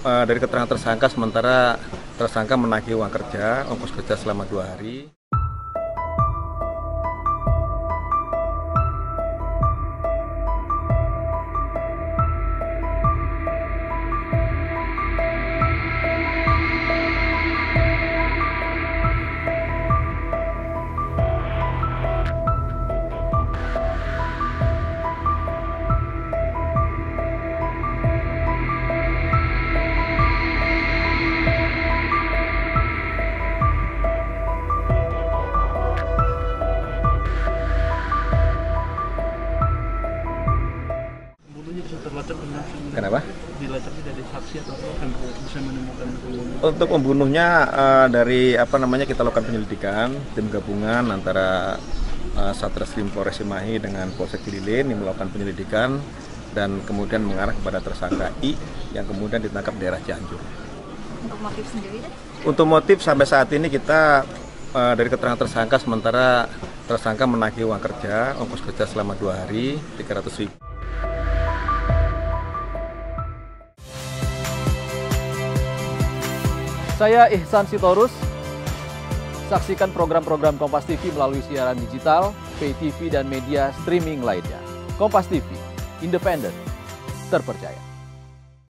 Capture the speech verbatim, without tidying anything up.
uh, dari keterangan tersangka, sementara tersangka menagih uang kerja, ongkos kerja selama dua hari. Kenapa? Dilacak dari saksi atau apa kan bisa menemukan pembunuh? Untuk pembunuhnya uh, dari apa namanya kita lakukan penyelidikan, tim gabungan antara uh, Satreskrim Polres Cimahi dengan Polsek Cililin yang melakukan penyelidikan dan kemudian mengarah kepada tersangka I yang kemudian ditangkap di daerah Cianjur. Untuk motif sendiri? Untuk motif sampai saat ini kita uh, dari keterangan tersangka, sementara tersangka menagih uang kerja, ongkos kerja selama dua hari tiga ratus ribu. Saya Ihsan Sitorus. Saksikan program-program Kompas T V melalui siaran digital, pay T V, dan media streaming lainnya. Kompas T V, independen, terpercaya.